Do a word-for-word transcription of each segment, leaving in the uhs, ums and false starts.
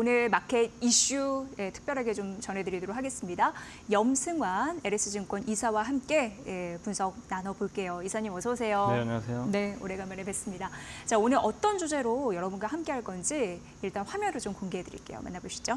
오늘 마켓 이슈 예, 특별하게 좀 전해드리도록 하겠습니다. 염승환 엘에스증권 이사와 함께 예, 분석 나눠볼게요. 이사님 어서 오세요. 네, 안녕하세요. 네, 오래간만에 뵙습니다. 자, 오늘 어떤 주제로 여러분과 함께 할 건지 일단 화면을 좀 공개해드릴게요. 만나보시죠.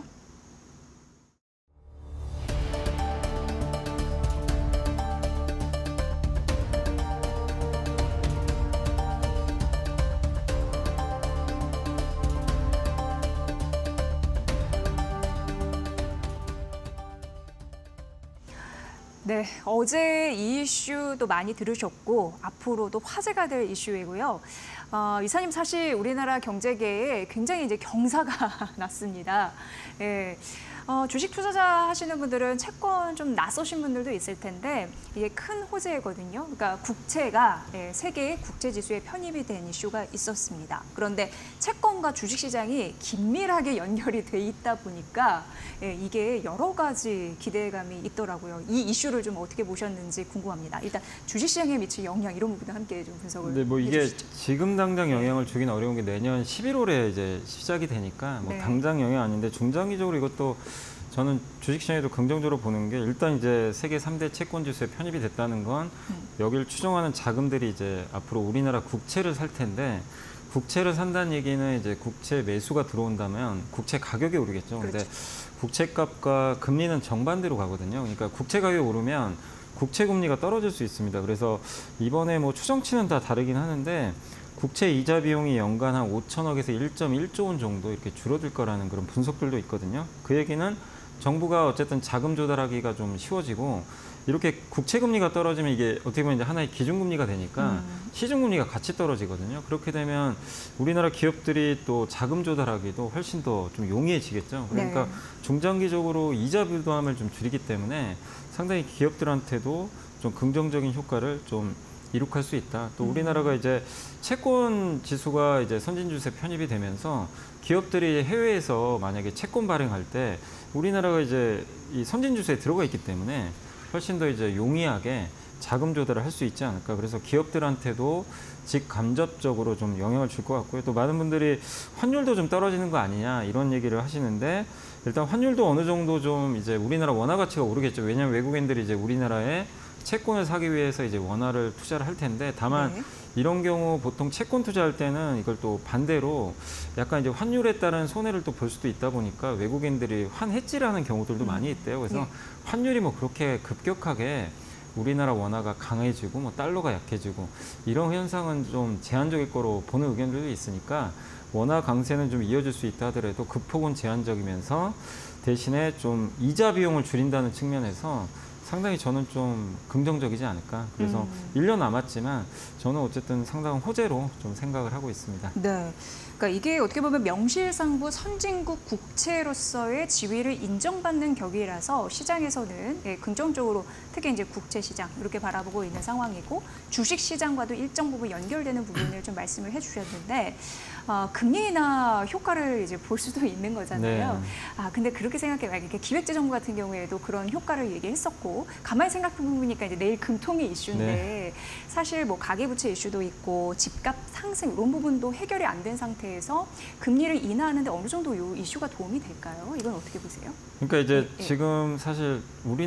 네, 어제 이 이슈도 많이 들으셨고 앞으로도 화제가 될 이슈이고요. 어, 이사님 사실 우리나라 경제계에 굉장히 이제 경사가 났습니다. 예. 어, 주식 투자자 하시는 분들은 채권 좀 낯서신 분들도 있을 텐데 이게 큰 호재거든요. 그러니까 국채가 예, 세계의 국제 지수에 편입이 된 이슈가 있었습니다. 그런데 채권과 주식 시장이 긴밀하게 연결이 돼 있다 보니까 예, 이게 여러 가지 기대감이 있더라고요. 이 이슈를 좀 어떻게 보셨는지 궁금합니다. 일단 주식 시장에 미칠 영향 이런 부분도 함께 좀 분석을 네, 뭐 이게 해주시죠. 지금 당장 영향을 주긴 어려운 게 내년 십일월에 이제 시작이 되니까 뭐 네. 당장 영향 아닌데 중장기적으로 이것도 저는 주식시장에도 긍정적으로 보는 게 일단 이제 세계 삼 대 채권 지수에 편입이 됐다는 건 여기를 추종하는 자금들이 이제 앞으로 우리나라 국채를 살 텐데 국채를 산다는 얘기는 이제 국채 매수가 들어온다면 국채 가격이 오르겠죠. 근데 그렇죠. 국채값과 금리는 정반대로 가거든요. 그러니까 국채 가격이 오르면 국채 금리가 떨어질 수 있습니다. 그래서 이번에 뭐 추정치는 다 다르긴 하는데 국채 이자 비용이 연간 한 오천억에서 일 점 일조 원 정도 이렇게 줄어들 거라는 그런 분석들도 있거든요. 그 얘기는 정부가 어쨌든 자금 조달하기가 좀 쉬워지고 이렇게 국채 금리가 떨어지면 이게 어떻게 보면 이제 하나의 기준금리가 되니까 음. 시중금리가 같이 떨어지거든요. 그렇게 되면 우리나라 기업들이 또 자금 조달하기도 훨씬 더 좀 용이해지겠죠. 그러니까 네. 중장기적으로 이자 부담을 좀 줄이기 때문에 상당히 기업들한테도 좀 긍정적인 효과를 좀 이룩할 수 있다. 또 우리나라가 이제 채권 지수가 이제 선진주수에 편입이 되면서 기업들이 해외에서 만약에 채권 발행할 때 우리나라가 이제 이 선진주수에 들어가 있기 때문에 훨씬 더 이제 용이하게 자금 조달을 할 수 있지 않을까. 그래서 기업들한테도 직간접적으로 좀 영향을 줄 것 같고요. 또 많은 분들이 환율도 좀 떨어지는 거 아니냐 이런 얘기를 하시는데 일단 환율도 어느 정도 좀 이제 우리나라 원화 가치가 오르겠죠. 왜냐하면 외국인들이 이제 우리나라에 채권을 사기 위해서 이제 원화를 투자를 할 텐데 다만 네. 이런 경우 보통 채권 투자할 때는 이걸 또 반대로 약간 이제 환율에 따른 손해를 또 볼 수도 있다 보니까 외국인들이 환해지라는 경우들도 음. 많이 있대요. 그래서 네. 환율이 뭐 그렇게 급격하게 우리나라 원화가 강해지고 뭐 달러가 약해지고 이런 현상은 좀 제한적일 거로 보는 의견들도 있으니까 원화 강세는 좀 이어질 수 있다 하더라도 그 폭은 제한적이면서 대신에 좀 이자 비용을 줄인다는 측면에서 상당히 저는 좀 긍정적이지 않을까. 그래서 음. 일 년 남았지만 저는 어쨌든 상당한 호재로 좀 생각을 하고 있습니다. 네. 그러니까 이게 어떻게 보면 명실상부 선진국 국채로서의 지위를 인정받는 격이라서 시장에서는 예, 긍정적으로 특히 이제 국채 시장 이렇게 바라보고 있는 상황이고 주식 시장과도 일정 부분 연결되는 부분을 좀 말씀을 해주셨는데 어, 금리 인하 효과를 이제 볼 수도 있는 거잖아요. 네. 아 근데 그렇게 생각해봐요. 이렇게 기획재정부 같은 경우에도 그런 효과를 얘기했었고 가만히 생각해보니까 이제 내일 금통위 이슈인데 네. 사실 뭐 가계부채 이슈도 있고 집값 상승 이런 부분도 해결이 안 된 상태에서 금리를 인하하는데 어느 정도 이 이슈가 도움이 될까요? 이건 어떻게 보세요? 그러니까 이제 네. 지금 사실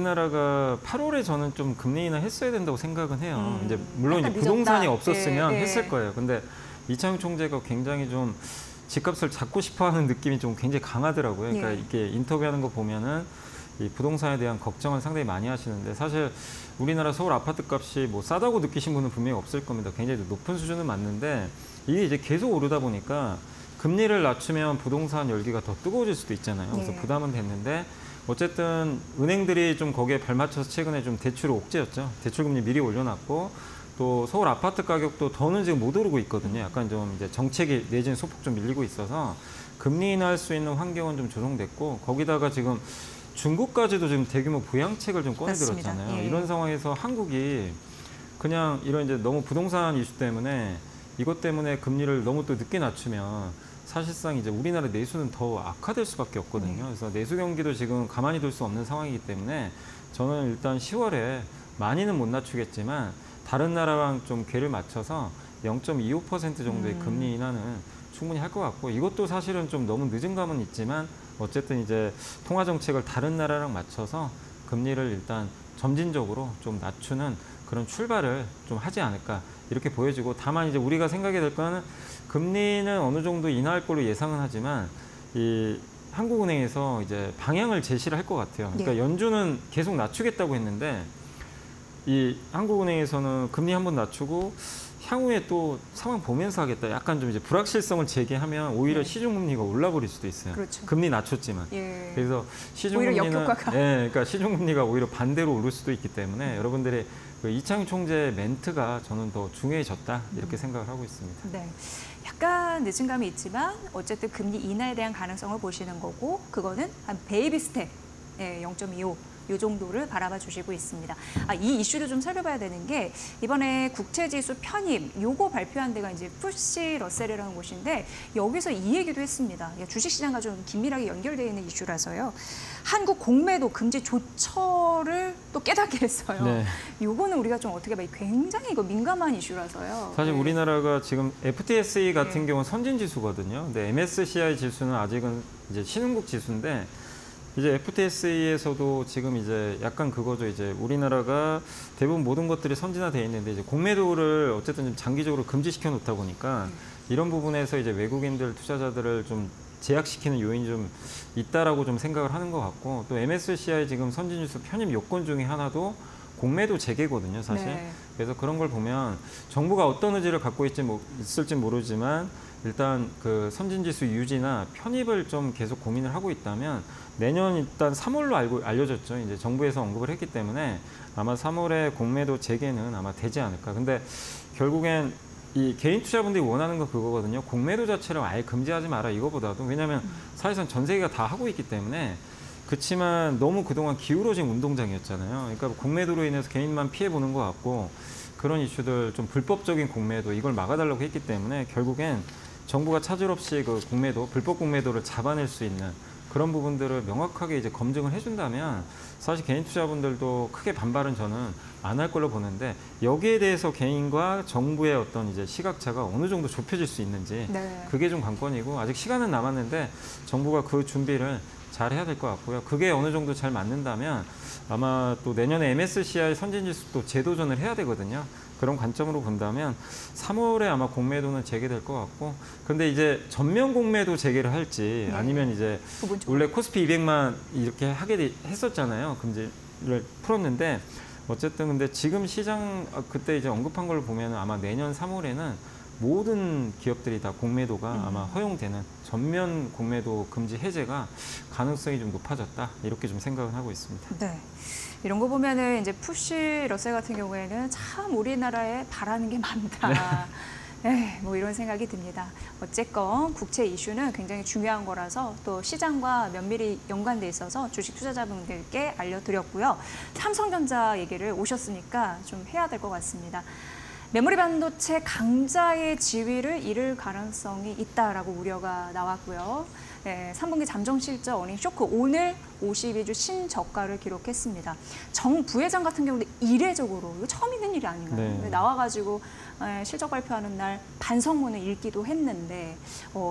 우리나라가 팔월에 저는 좀 금리 인하 했어야 된다고 생각은 해요. 음, 이제 물론 이제 부동산이 없었으면 예, 예. 했을 거예요. 근데 이창용 총재가 굉장히 좀 집값을 잡고 싶어하는 느낌이 좀 굉장히 강하더라고요. 그러니까 예. 이게 인터뷰하는 거 보면은 이 부동산에 대한 걱정을 상당히 많이 하시는데 사실 우리나라 서울 아파트 값이 뭐 싸다고 느끼신 분은 분명히 없을 겁니다. 굉장히 높은 수준은 맞는데 이게 이제 계속 오르다 보니까 금리를 낮추면 부동산 열기가 더 뜨거워질 수도 있잖아요. 그래서 네. 부담은 됐는데 어쨌든 은행들이 좀 거기에 발맞춰서 최근에 좀 대출을 옥죄었죠. 대출금리 미리 올려놨고 또 서울 아파트 가격도 더는 지금 못 오르고 있거든요. 약간 좀 이제 정책이 내지는 소폭 좀 밀리고 있어서 금리 인하할 수 있는 환경은 좀 조성됐고 거기다가 지금 중국까지도 지금 대규모 부양책을 좀 꺼내들었잖아요. 예. 이런 상황에서 한국이 그냥 이런 이제 너무 부동산 이슈 때문에 이것 때문에 금리를 너무 또 늦게 낮추면 사실상 이제 우리나라 내수는 더 악화될 수밖에 없거든요. 그래서 내수 경기도 지금 가만히 둘 수 없는 상황이기 때문에 저는 일단 시월에 많이는 못 낮추겠지만 다른 나라랑 좀 궤를 맞춰서 영 점 이오 퍼센트 정도의 음. 금리 인하는 충분히 할 것 같고 이것도 사실은 좀 너무 늦은 감은 있지만 어쨌든 이제 통화 정책을 다른 나라랑 맞춰서 금리를 일단 점진적으로 좀 낮추는 그런 출발을 좀 하지 않을까 이렇게 보여지고, 다만 이제 우리가 생각해야 될 거는 금리는 어느 정도 인하할 걸로 예상은 하지만 이 한국은행에서 이제 방향을 제시를 할 것 같아요. 그러니까 예. 연준은 계속 낮추겠다고 했는데 이 한국은행에서는 금리 한번 낮추고 향후에 또 상황 보면서 하겠다. 약간 좀 이제 불확실성을 제기하면 오히려 네. 시중금리가 올라버릴 수도 있어요. 그렇죠. 금리 낮췄지만. 예. 그래서 오히려 시중금리는 역효과가. 예, 그러니까 시중금리가 오히려 반대로 오를 수도 있기 때문에 음. 여러분들의 그 이창용 총재의 멘트가 저는 더 중요해졌다 이렇게 음. 생각을 하고 있습니다. 네. 약간 늦은 감이 있지만 어쨌든 금리 인하에 대한 가능성을 보시는 거고, 그거는 한 베이비 스텝, 예, 영 점 이오 이 정도를 바라봐 주시고 있습니다. 아, 이 이슈를 좀 살펴봐야 되는 게, 이번에 국채지수 편입 요거 발표한 데가 이제 푸시 러셀이라는 곳인데, 여기서 이 얘기도 했습니다. 주식시장과 좀 긴밀하게 연결되어 있는 이슈라서요. 한국 공매도 금지 조처를 또 깨닫게 했어요. 네. 요거는 우리가 좀 어떻게 봐요? 굉장히 이거 민감한 이슈라서요. 사실 네. 우리나라가 지금 에프티에스이 같은 네. 경우는 선진 지수거든요. 근데 엠에스시아이 지수는 아직은 이제 신흥국 지수인데, 이제 에프티에스이에서도 지금 이제 약간 그거죠. 이제 우리나라가 대부분 모든 것들이 선진화되어 있는데 이제 공매도를 어쨌든 좀 장기적으로 금지시켜 놓다 보니까 이런 부분에서 이제 외국인들 투자자들을 좀 제약시키는 요인이 좀 있다라고 좀 생각을 하는 것 같고, 또 엠에스시아이 지금 선진지수 편입 요건 중에 하나도 공매도 재개거든요, 사실. 네. 그래서 그런 걸 보면 정부가 어떤 의지를 갖고 있지 뭐, 있을지 모르지만 일단 그 선진지수 유지나 편입을 좀 계속 고민을 하고 있다면 내년 일단 삼월로 알고 알려졌죠. 이제 정부에서 언급을 했기 때문에 아마 삼월에 공매도 재개는 아마 되지 않을까. 근데 결국엔 이 개인 투자분들이 원하는 거 그거거든요. 공매도 자체를 아예 금지하지 마라 이거보다도, 왜냐하면 사실상 전 세계가 다 하고 있기 때문에. 그렇지만 너무 그동안 기울어진 운동장이었잖아요. 그러니까 공매도로 인해서 개인만 피해보는 것 같고, 그런 이슈들 좀 불법적인 공매도 이걸 막아달라고 했기 때문에 결국엔 정부가 차질 없이 그 공매도, 불법 공매도를 잡아낼 수 있는 그런 부분들을 명확하게 이제 검증을 해준다면 사실 개인 투자분들도 크게 반발은 저는 안 할 걸로 보는데, 여기에 대해서 개인과 정부의 어떤 이제 시각차가 어느 정도 좁혀질 수 있는지 네. 그게 좀 관건이고, 아직 시간은 남았는데 정부가 그 준비를 잘 해야 될 것 같고요. 그게 어느 정도 잘 맞는다면 아마 또 내년에 엠에스시아이 선진지수 또 재도전을 해야 되거든요. 그런 관점으로 본다면 삼월에 아마 공매도는 재개될 것 같고, 근데 이제 전면 공매도 재개를 할지 네. 아니면 이제 부분적으로. 원래 코스피 이백만 이렇게 하게 돼- 했었잖아요. 금지를 풀었는데 어쨌든 근데 지금 시장 아, 그때 이제 언급한 걸 보면 아마 내년 삼월에는 모든 기업들이 다 공매도가 음. 아마 허용되는 전면 공매도 금지 해제가 가능성이 좀 높아졌다 이렇게 좀 생각을 하고 있습니다. 네. 이런 거 보면은 이제 푸시 러셀 같은 경우에는 참 우리나라에 바라는 게 많다. 네. 뭐 이런 생각이 듭니다. 어쨌건 국채 이슈는 굉장히 중요한 거라서 또 시장과 면밀히 연관돼 있어서 주식 투자자분들께 알려드렸고요. 삼성전자 얘기를 오셨으니까 좀 해야 될 것 같습니다. 메모리 반도체 강자의 지위를 잃을 가능성이 있다라고 우려가 나왔고요. 네, 삼 분기 잠정 실적 어닝 쇼크, 오늘 오십이 주 신저가를 기록했습니다. 정 부회장 같은 경우는 이례적으로, 이거 처음 있는 일이 아닌가요? 네. 나와가지고 에, 실적 발표하는 날 반성문을 읽기도 했는데, 어,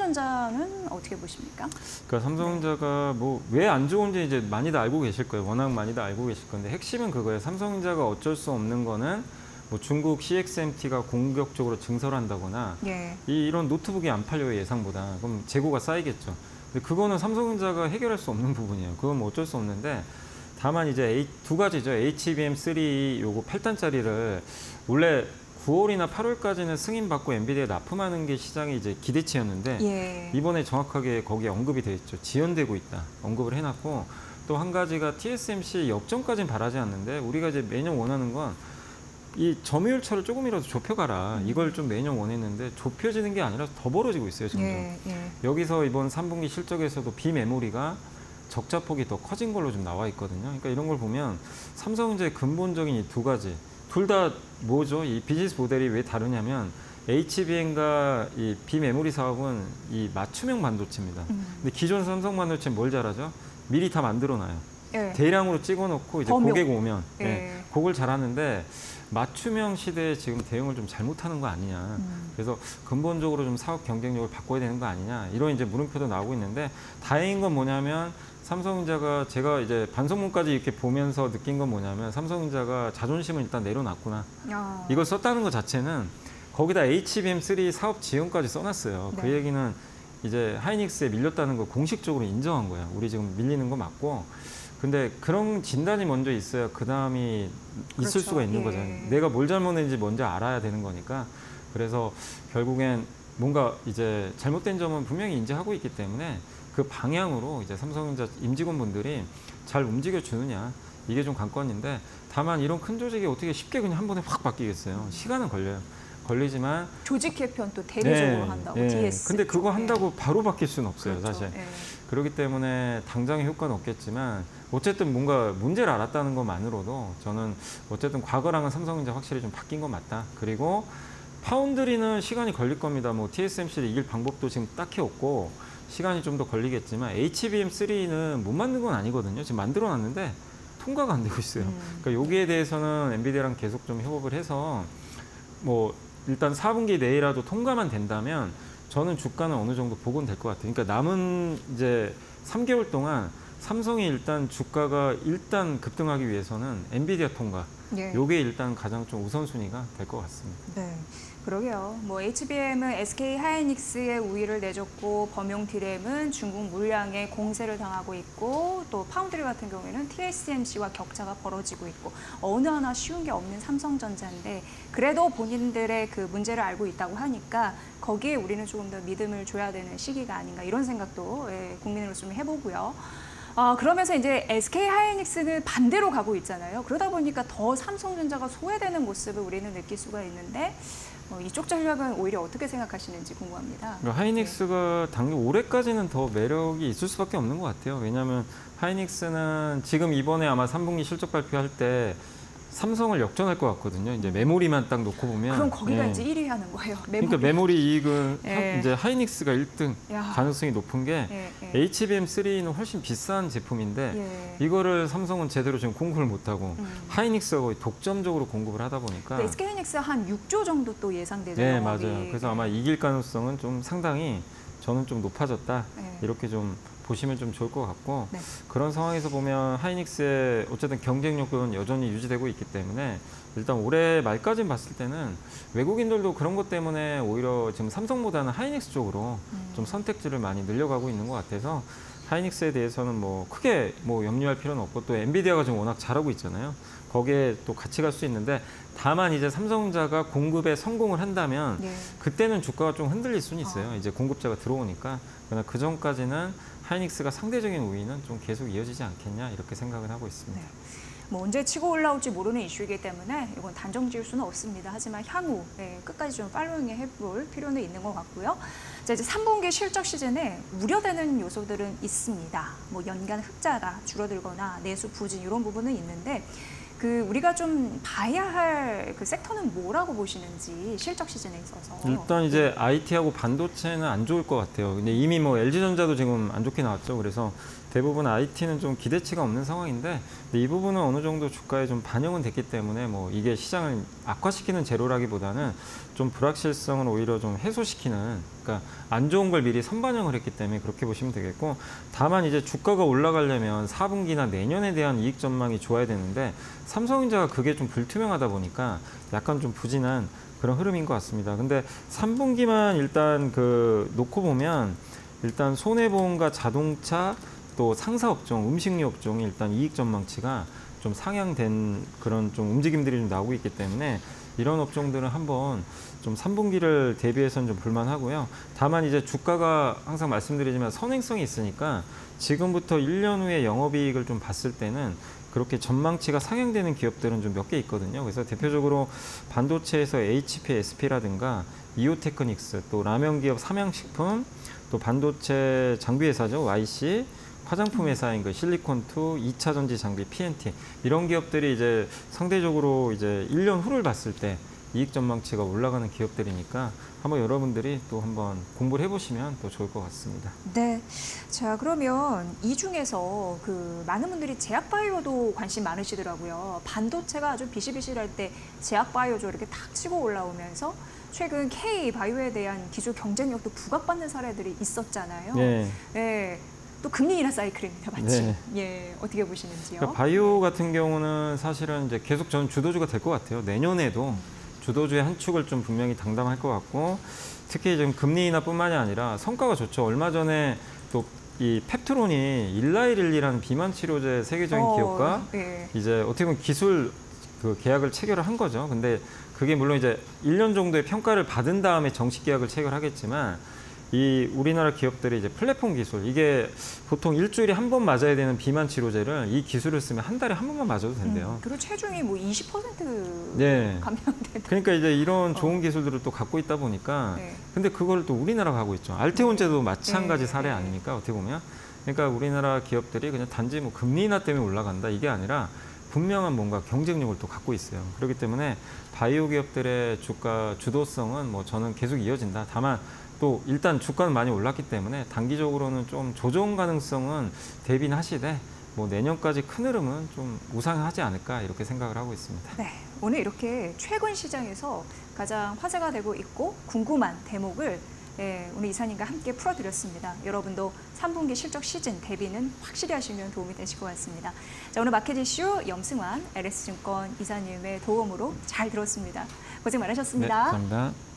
삼성전자는 어떻게 보십니까? 그러니까 삼성전자가 뭐 왜 안 좋은지 이제 많이들 알고 계실 거예요. 워낙 많이들 알고 계실 건데 핵심은 그거예요. 삼성전자가 어쩔 수 없는 거는 뭐 중국 씨엑스엠티가 공격적으로 증설한다거나 예. 이, 이런 노트북이 안 팔려요, 예상보다. 그럼 재고가 쌓이겠죠. 근데 그거는 삼성전자가 해결할 수 없는 부분이에요. 그건 뭐 어쩔 수 없는데, 다만 이제 A, 두 가지죠. 에이치비엠 쓰리 요거 팔 단짜리를 원래 구월이나 팔월까지는 승인받고 엔비디아에 납품하는 게 시장의 이제 기대치였는데 예. 이번에 정확하게 거기에 언급이 돼 있죠. 지연되고 있다. 언급을 해놨고, 또 한 가지가 티에스엠씨 역전까지는 바라지 않는데 우리가 이제 매년 원하는 건 이 점유율차를 조금이라도 좁혀가라. 이걸 좀 매년 원했는데 좁혀지는 게 아니라 더 벌어지고 있어요, 점점. 예. 예. 여기서 이번 삼 분기 실적에서도 비메모리가 적자폭이 더 커진 걸로 좀 나와 있거든요. 그러니까 이런 걸 보면 삼성전자의 근본적인 이 두 가지, 둘 다 뭐죠? 이 비즈니스 모델이 왜 다르냐면 에이치비엠과 이 비메모리 사업은 이 맞춤형 반도체입니다. 음. 근데 기존 삼성 반도체는 뭘 잘하죠? 미리 다 만들어놔요. 예. 대량으로 찍어놓고 이제 범용. 고객 오면 예. 예, 그걸 잘하는데 맞춤형 시대에 지금 대응을 좀 잘못하는 거 아니냐. 음. 그래서 근본적으로 좀 사업 경쟁력을 바꿔야 되는 거 아니냐. 이런 이제 물음표도 나오고 있는데 다행인 건 뭐냐면 삼성전자가 제가 이제 반성문까지 이렇게 보면서 느낀 건 뭐냐면 삼성전자가 자존심을 일단 내려놨구나. 아. 이걸 썼다는 것 자체는 거기다 에이치비엠 쓰리 사업 지원까지 써놨어요. 네. 그 얘기는 이제 하이닉스에 밀렸다는 걸 공식적으로 인정한 거야. 우리 지금 밀리는 거 맞고. 근데 그런 진단이 먼저 있어야 그 다음이 그렇죠. 있을 수가 있는 예. 거잖아요. 내가 뭘 잘못했는지 먼저 알아야 되는 거니까. 그래서 결국엔 뭔가 이제 잘못된 점은 분명히 인지하고 있기 때문에 그 방향으로 이제 삼성전자 임직원분들이 잘 움직여 주느냐 이게 좀 관건인데 다만 이런 큰 조직이 어떻게 쉽게 그냥 한 번에 확 바뀌겠어요. 시간은 걸려요. 걸리지만 조직 개편 또 대대적으로 한다고 네. 디에스. 근데 그거 쪽에. 한다고 바로 바뀔 수는 없어요, 그렇죠. 사실. 예. 그렇기 때문에 당장의 효과는 없겠지만 어쨌든 뭔가 문제를 알았다는 것만으로도 저는 어쨌든 과거랑은 삼성전자 확실히 좀 바뀐 건 맞다. 그리고 파운드리는 시간이 걸릴 겁니다. 뭐 티에스엠씨를 이길 방법도 지금 딱히 없고 시간이 좀 더 걸리겠지만 에이치비엠 쓰리는 못 만든 건 아니거든요. 지금 만들어 놨는데 통과가 안 되고 있어요. 음. 그러니까 여기에 대해서는 엔비디아랑 계속 좀 협업을 해서 뭐 일단 사 분기 내이라도 통과만 된다면 저는 주가는 어느 정도 복원될 것 같아요. 그러니까 남은 이제 삼 개월 동안 삼성이 일단 주가가 일단 급등하기 위해서는 엔비디아 통과. 예. 요게 일단 가장 좀 우선순위가 될 것 같습니다. 네, 그러게요. 뭐 에이치비엠은 에스케이 하이닉스의 우위를 내줬고 범용 디램은 중국 물량에 공세를 당하고 있고 또 파운드리 같은 경우에는 티에스엠씨와 격차가 벌어지고 있고 어느 하나 쉬운 게 없는 삼성전자인데 그래도 본인들의 그 문제를 알고 있다고 하니까 거기에 우리는 조금 더 믿음을 줘야 되는 시기가 아닌가 이런 생각도 예, 국민으로서 좀 해보고요. 아, 그러면서 이제 에스케이 하이닉스는 반대로 가고 있잖아요. 그러다 보니까 더 삼성전자가 소외되는 모습을 우리는 느낄 수가 있는데 어, 이쪽 전략은 오히려 어떻게 생각하시는지 궁금합니다. 그러니까 하이닉스가 당연 올해까지는 더 매력이 있을 수밖에 없는 것 같아요. 왜냐하면 하이닉스는 지금 이번에 아마 삼 분기 실적 발표할 때 삼성을 역전할 것 같거든요. 이제 메모리만 딱 놓고 보면. 그럼 거기가 예. 이제 일 위 하는 거예요. 메모리. 그러니까 메모리 이익은 예. 이제 하이닉스가 일 등 야. 가능성이 높은 게 예, 예. 에이치비엠 쓰리는 훨씬 비싼 제품인데 예. 이거를 삼성은 제대로 지금 공급을 못하고 음. 하이닉스가 거의 독점적으로 공급을 하다 보니까 에스케이 하이닉스 한 육 조 정도 또 예상되죠. 네, 영업이익. 맞아요. 그래서 아마 이길 가능성은 좀 상당히 저는 좀 높아졌다. 네. 이렇게 좀 보시면 좀 좋을 것 같고 네. 그런 상황에서 보면 하이닉스의 어쨌든 경쟁력은 여전히 유지되고 있기 때문에 일단 올해 말까지 봤을 때는 외국인들도 그런 것 때문에 오히려 지금 삼성보다는 하이닉스 쪽으로 음. 좀 선택지를 많이 늘려가고 있는 것 같아서 하이닉스에 대해서는 뭐 크게 뭐 염려할 필요는 없고 또 엔비디아가 지금 워낙 잘하고 있잖아요. 거기에 또 같이 갈 수 있는데 다만 이제 삼성전자가 공급에 성공을 한다면 네. 그때는 주가가 좀 흔들릴 수는 있어요. 아. 이제 공급자가 들어오니까. 그러나 그 전까지는 하이닉스가 상대적인 우위는 좀 계속 이어지지 않겠냐 이렇게 생각을 하고 있습니다. 네. 뭐 언제 치고 올라올지 모르는 이슈이기 때문에 이건 단정 지을 수는 없습니다. 하지만 향후 네, 끝까지 좀 팔로잉 해볼 필요는 있는 것 같고요. 자, 이제 삼 분기 실적 시즌에 우려되는 요소들은 있습니다. 뭐 연간 흑자가 줄어들거나 내수 부진 이런 부분은 있는데 그 우리가 좀 봐야 할 그 섹터는 뭐라고 보시는지 실적 시즌에 있어서. 일단 이제 아이티하고 반도체는 안 좋을 것 같아요. 근데 이미 뭐 엘지전자도 지금 안 좋게 나왔죠. 그래서 대부분 아이티는 좀 기대치가 없는 상황인데 근데 이 부분은 어느 정도 주가에 좀 반영은 됐기 때문에 뭐 이게 시장을 악화시키는 재료라기보다는 좀 불확실성을 오히려 좀 해소시키는 그러니까 안 좋은 걸 미리 선반영을 했기 때문에 그렇게 보시면 되겠고 다만 이제 주가가 올라가려면 사 분기나 내년에 대한 이익 전망이 좋아야 되는데 삼성전자가 그게 좀 불투명하다 보니까 약간 좀 부진한 그런 흐름인 것 같습니다. 근데 삼 분기만 일단 그 놓고 보면 일단 손해보험과 자동차 또 상사 업종, 음식료 업종이 일단 이익 전망치가 좀 상향된 그런 좀 움직임들이 좀 나오고 있기 때문에 이런 업종들은 한번 좀 삼 분기를 대비해서는 좀 볼만하고요. 다만 이제 주가가 항상 말씀드리지만 선행성이 있으니까 지금부터 일 년 후에 영업이익을 좀 봤을 때는 그렇게 전망치가 상향되는 기업들은 좀 몇 개 있거든요. 그래서 대표적으로 반도체에서 에이치피, 에스피라든가 이오테크닉스, 또 라면 기업 삼양식품, 또 반도체 장비 회사죠. 와이씨, 화장품 회사인 그 실리콘투, 이 차 전지 장비 피엔티 이런 기업들이 이제 상대적으로 이제 일 년 후를 봤을 때 이익 전망치가 올라가는 기업들이니까 한번 여러분들이 또 한번 공부를 해보시면 또 좋을 것 같습니다. 네. 자, 그러면 이 중에서 그 많은 분들이 제약바이오도 관심 많으시더라고요. 반도체가 아주 비실비실할 때 제약바이오죠 이렇게 탁 치고 올라오면서 최근 K바이오에 대한 기술 경쟁력도 부각받는 사례들이 있었잖아요. 네. 네. 또 금리 인하 사이클입니다, 마치. 네. 예, 어떻게 보시는지요? 그러니까 바이오 같은 경우는 사실은 이제 계속 저는 주도주가 될 것 같아요. 내년에도 주도주의 한 축을 좀 분명히 당당할 것 같고, 특히 지금 금리 인하뿐만이 아니라 성과가 좋죠. 얼마 전에 또 이 펩트론이 일라이릴리라는 비만 치료제 세계적인 어, 기업과 예. 이제 어떻게 보면 기술 그 계약을 체결을 한 거죠. 근데 그게 물론 이제 일 년 정도의 평가를 받은 다음에 정식 계약을 체결하겠지만, 이 우리나라 기업들이 이제 플랫폼 기술, 이게 보통 일주일에 한 번 맞아야 되는 비만 치료제를 이 기술을 쓰면 한 달에 한 번만 맞아도 된대요. 음, 그리고 체중이 뭐 이십 퍼센트 네. 감량된. 그러니까 이제 이런 좋은 기술들을 또 갖고 있다 보니까, 네. 근데 그걸 또 우리나라가 하고 있죠. 알테온제도 마찬가지 네. 사례 네. 아닙니까? 어떻게 보면. 그러니까 우리나라 기업들이 그냥 단지 뭐 금리 인하 때문에 올라간다 이게 아니라 분명한 뭔가 경쟁력을 또 갖고 있어요. 그렇기 때문에 바이오 기업들의 주가 주도성은 뭐 저는 계속 이어진다. 다만 또 일단 주가는 많이 올랐기 때문에 단기적으로는 좀 조정 가능성은 대비는 하시되, 뭐 내년까지 큰 흐름은 좀 우상하지 않을까 이렇게 생각을 하고 있습니다. 네, 오늘 이렇게 최근 시장에서 가장 화제가 되고 있고 궁금한 대목을 예, 오늘 이사님과 함께 풀어드렸습니다. 여러분도 삼 분기 실적 시즌 대비는 확실히 하시면 도움이 되실 것 같습니다. 자, 오늘 마켓 이슈 염승환 엘에스증권 이사님의 도움으로 잘 들었습니다. 고생 네, 많으셨습니다. 감사합니다.